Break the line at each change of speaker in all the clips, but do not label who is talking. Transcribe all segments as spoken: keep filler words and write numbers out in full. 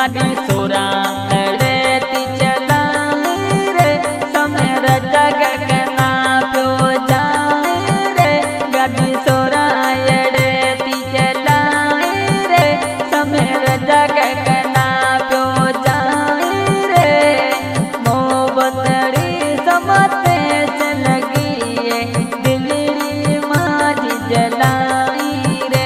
गाड़ी सोरा अड़ेती चलाई रे समय जग गना प्यो जाए रे गाड़ी सोरा अड़ेती चलाई रे समय जग गना प्यो जाए रे मोहब्बतड़ी समते से लगी है दिलड़ी माजी जलाई रे।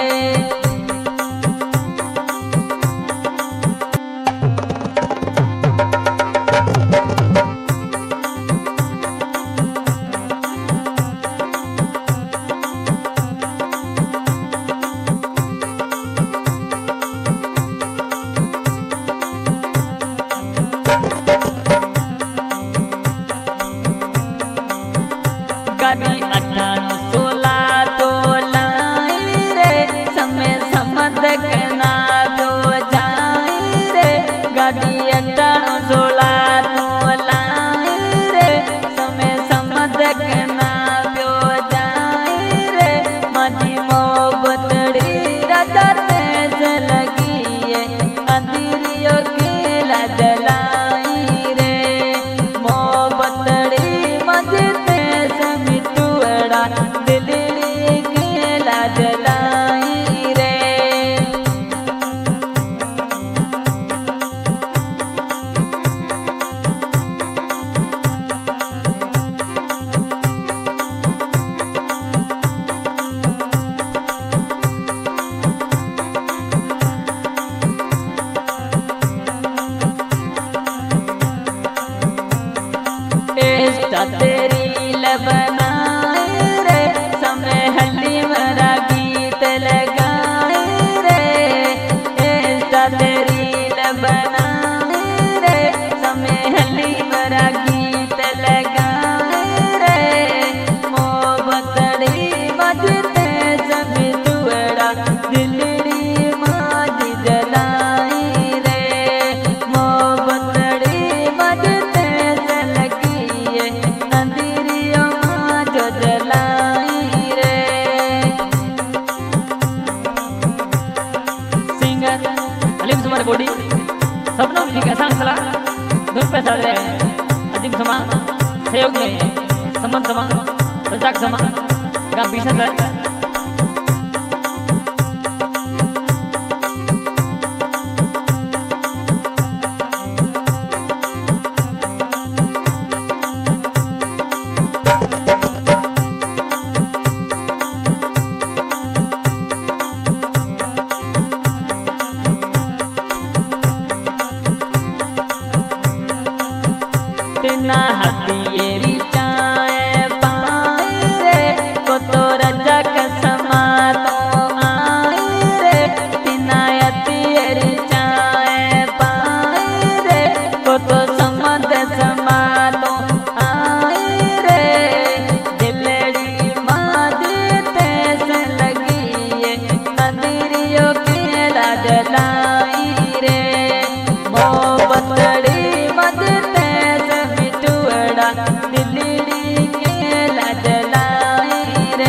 गाड़ी अठानु सोलह तो लाई रे समय समझ ना तो जाए रे गाड़ी अठानु सोलह तो लाई रे समय समझ ना तो जाए रे माजी मोहब्बतड़ी राजा से लगी है अंधेरियों की जलाई रे मोहब्बतड़ी मजे दिलड़ी के जलाई रे। एस्टा तेरी लबना रे समय हल्दी मरा गीत लगाए रे एस्टा तेरी लबना रे समय हल्दी मरा गीत लगाए रे मोहब्बतड़ी बजते सभी तुअड़ा दिलड़ी माजी जलाई रे मोहब्बतड़ी बजते से लगी है अंधेरियों माज जलाई रे। सिंगर अलीम सुमर बॉडी सपनों में ठीक ऐसा सला धुन पे चल रहे हैं अधिक समा सहयोग में संबंध समा रजाक समा का भीषण है। ना हथिये चाय पाए रे को तो रजक समा तो आए रे तिना हथिये चाय पाए रे को तो समझ समा तो आए रे दिलड़ी माजी से लगी है अंधेरियों के जलाई रे मोहब्बतड़ी दिलड़ी के जलाई रे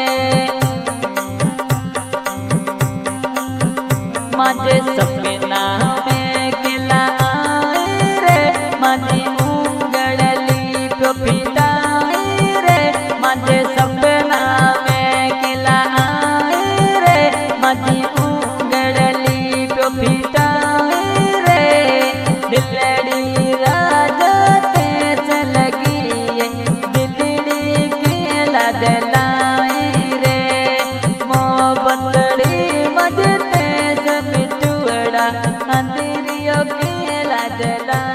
माजे सपना में किला आए रे माजी उंगड़ली प्यो पिटाई रे माजे सपना में किला आए रे माजी उंगड़ली प्यो पिटाई रे दिलड़ी राजा जलाई रे मोहब्बतड़ी मजते सब तुअड़ा अंधेरियों के जलाई।